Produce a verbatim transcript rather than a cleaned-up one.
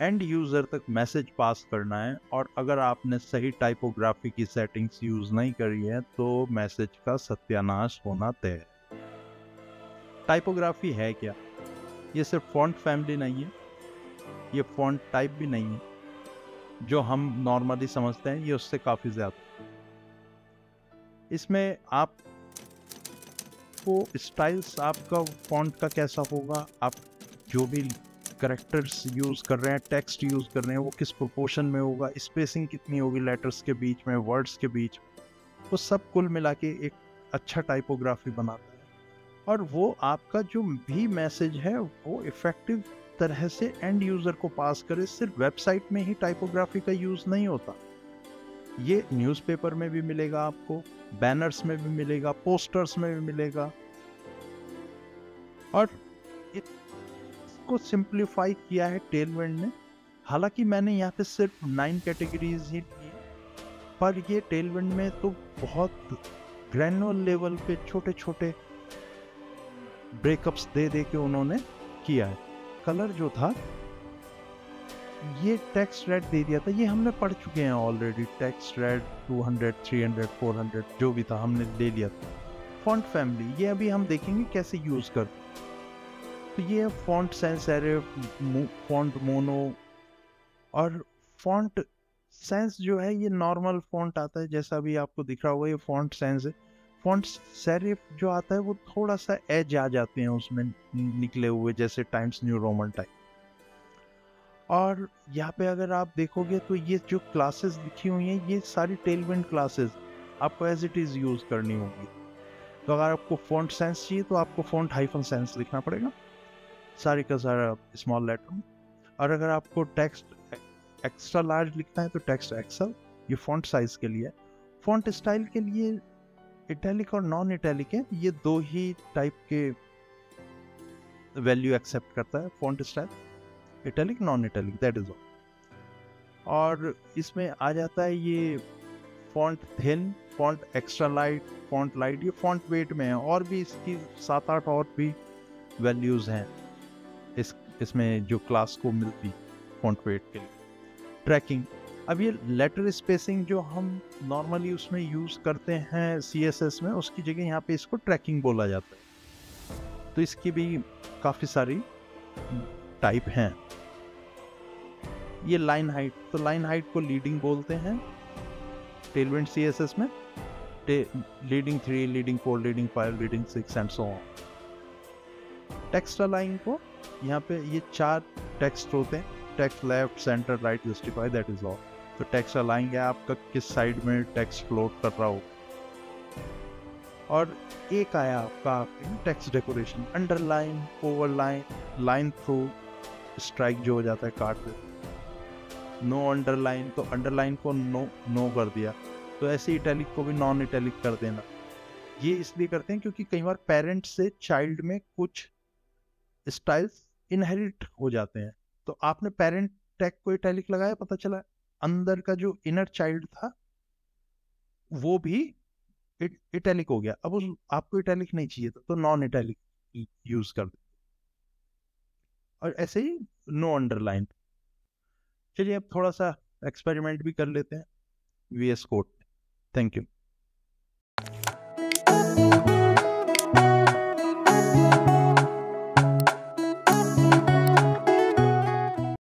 And user तक message pass करना है, और अगर आपने सही टाइपोग्राफी की सेटिंग्स यूज़ नहीं करी है तो मैसेज का सत्यानाश होना तय है। टाइपोग्राफी है क्या? ये सिर्फ फॉन्ट फैमिली नहीं है, ये फॉन्ट टाइप भी नहीं है जो हम नॉर्मली समझते हैं, ये उससे काफ़ी ज़्यादा। इसमें आप को स्टाइल्स आपका फॉन्ट का कैसा होगा, आप जो भी करेक्टर्स यूज़ कर रहे हैं, टेक्स्ट यूज़ कर रहे हैं, वो किस प्रोपोर्शन में होगा, स्पेसिंग कितनी होगी लेटर्स के बीच में, वर्ड्स के बीच, वो सब कुल मिला के एक अच्छा टाइपोग्राफी बनाता है। और वो आपका जो भी मैसेज है वो इफेक्टिव तरह से एंड यूज़र को पास करे। सिर्फ वेबसाइट में ही टाइपोग्राफी का यूज़ नहीं होता, ये न्यूज़पेपर में भी मिलेगा आपको, बैनर्स में भी मिलेगा, पोस्टर्स में भी मिलेगा। और इसको सिंप्लीफाई किया है टेलविंड ने। हालांकि मैंने यहाँ पे सिर्फ नाइन कैटेगरीज ही ली, पर ये टेलविंड में तो बहुत ग्रैनुअल लेवल पे छोटे छोटे ब्रेकअप्स दे दे के उन्होंने किया है। कलर जो था, ये टेक्स्ट रेड दे दिया था, ये हमने पढ़ चुके हैं already. Text red two hundred, three hundred, four hundred जो भी था हमने ले लिया था। फॉन्ट फैमिली, ये अभी हम देखेंगे कैसे यूज कर। तो ये font sans serif, font mono, और फॉन्ट सेंस जो है ये नॉर्मल फॉन्ट आता है जैसा अभी आपको दिख रहा होगा, ये फॉन्ट सेंस है। फॉन्ट सेरिफ जो आता है वो थोड़ा सा एज आ जाते हैं उसमें निकले हुए, जैसे टाइम्स न्यू रोमन टाइप। और यहाँ पे अगर आप देखोगे तो ये जो क्लासेस लिखी हुई हैं ये सारी टेलविंड क्लासेस आपको एज इट इज यूज करनी होगी। तो अगर आपको फॉन्ट सेंस चाहिए तो आपको फॉन्ट हाइफन सेंस लिखना पड़ेगा, सारे का सारा स्मॉल लेटर में। और अगर आपको टेक्स्ट एक्स्ट्रा लार्ज लिखना है तो टेक्स्ट एक्सेल, ये फॉन्ट साइज के लिए। फॉन्ट स्टाइल के लिए इटैलिक और नॉन इटैलिक है, ये दो ही टाइप के वैल्यू एक्सेप्ट करता है font style, italic, non italic, that is all. और इसमें आ जाता है ये font thin, font extra light, font light, ये फॉन्ट वेट में है, और भी इसकी सात आठ और भी वैल्यूज हैं इस इसमें जो क्लास को मिलती फॉन्ट वेट के लिए। ट्रैकिंग, अब ये लेटर स्पेसिंग जो हम नॉर्मली उसमें यूज करते हैं सीएसएस में, उसकी जगह यहाँ पे इसको ट्रैकिंग बोला जाता है। तो इसकी भी काफी सारी टाइप हैं। ये लाइन हाइट, तो लाइन हाइट को लीडिंग बोलते हैं टेलविंड सीएसएस में, leading three, leading four, leading five, leading six and so on. Text align को, यहाँ पे ये चार टेक्स्ट होते हैं, text left, centre, right, justify, that is all. तो टेक्स्ट अलाइन है आपका किस साइड में टेक्स्ट फ्लोट कर रहा हो। और एक आया आपका text decoration, underline, overline, line through, strike जो हो जाता है काट दे, नो अंडरलाइन, तो अंडरलाइन को नो नो कर दिया, तो ऐसे इटैलिक को भी नॉन इटैलिक कर देना। ये इसलिए करते हैं क्योंकि कई बार पेरेंट से चाइल्ड में कुछ स्टाइल्स इनहेरिट हो जाते हैं। तो आपने पेरेंट टैग को इटैलिक लगाया, पता चला अंदर का जो इनर चाइल्ड था वो भी इट, इटैलिक हो गया। अब उस आपको इटैलिक नहीं चाहिए था तो नॉन इटैलिक यूज कर दे, और ऐसे ही नो अंडरलाइन। चलिए अब थोड़ा सा एक्सपेरिमेंट भी कर लेते हैं वीएस कोड। Thank you.